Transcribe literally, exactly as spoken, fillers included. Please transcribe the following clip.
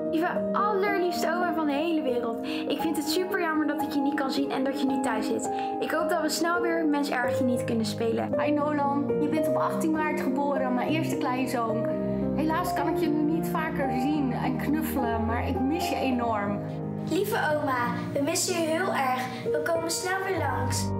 Lieve allerliefste oma van de hele wereld. Ik vind het super jammer dat ik je niet kan zien en dat je nu thuis zit. Ik hoop dat we snel weer Mens erg je niet kunnen spelen. Hi Nolan, je bent op achttien maart geboren, mijn eerste kleinzoon. Helaas kan ik je nu niet vaker zien en knuffelen, maar ik mis je enorm. Lieve oma, we missen je heel erg. We komen snel weer langs.